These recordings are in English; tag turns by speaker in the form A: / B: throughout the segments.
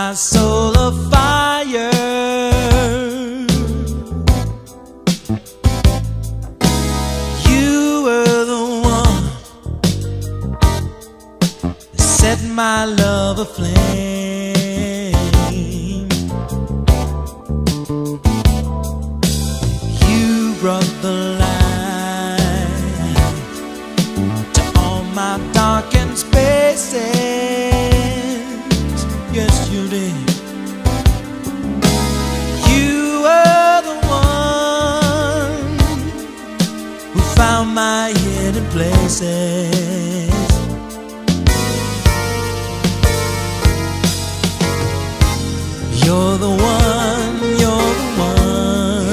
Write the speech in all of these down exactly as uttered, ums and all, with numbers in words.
A: my soul afire. You were the one that set my love aflame. You brought the light to all my darkened spaces. Yes, you did. You were the one who found my hidden places. You're the one, you're the one,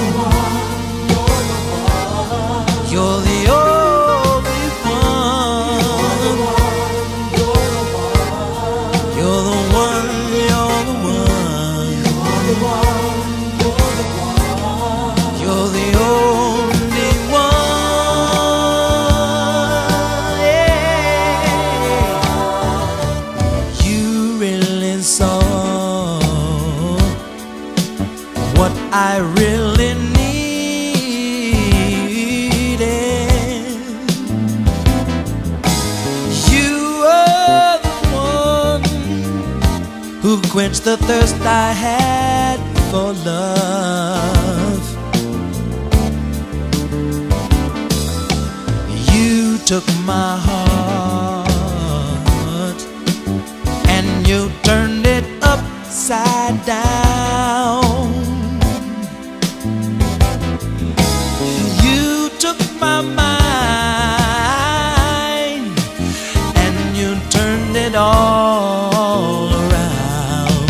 A: you're the only one. You're the one, you're the one, you're the only one. Yeah. You really saw what I really needed. You were the one who quenched the thirst I had for love. You took my heart and you turned it upside down. You took my mind and you turned it all around.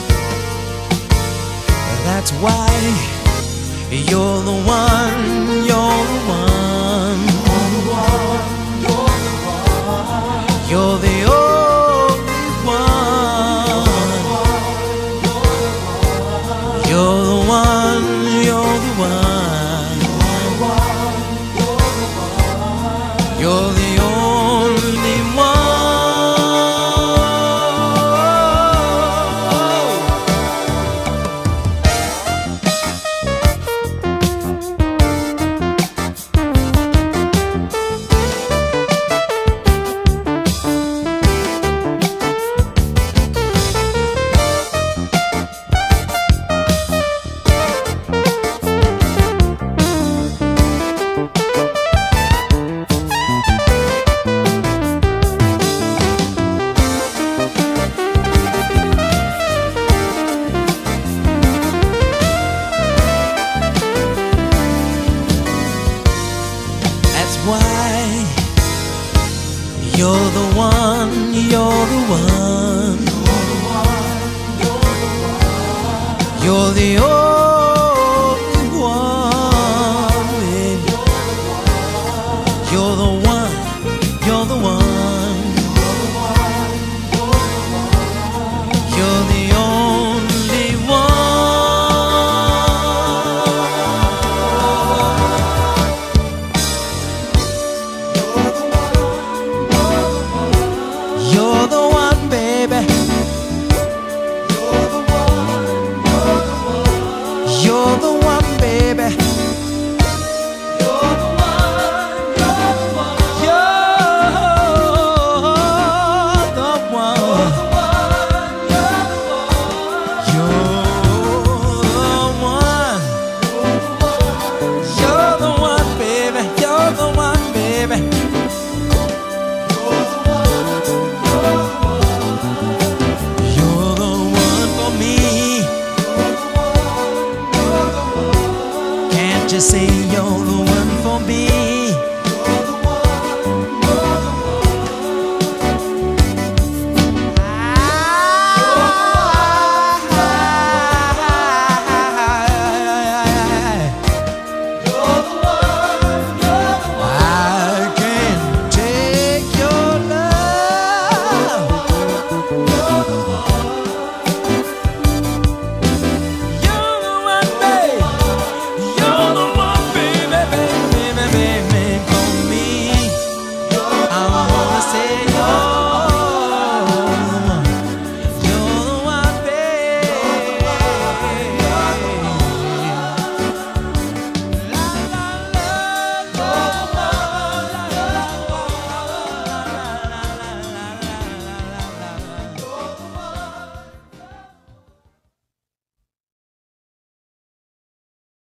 A: That's why you're the one, you're the one, you're the only one. You're the one, you're the one, you're the only one. Why you're the one, you're the one, you're the only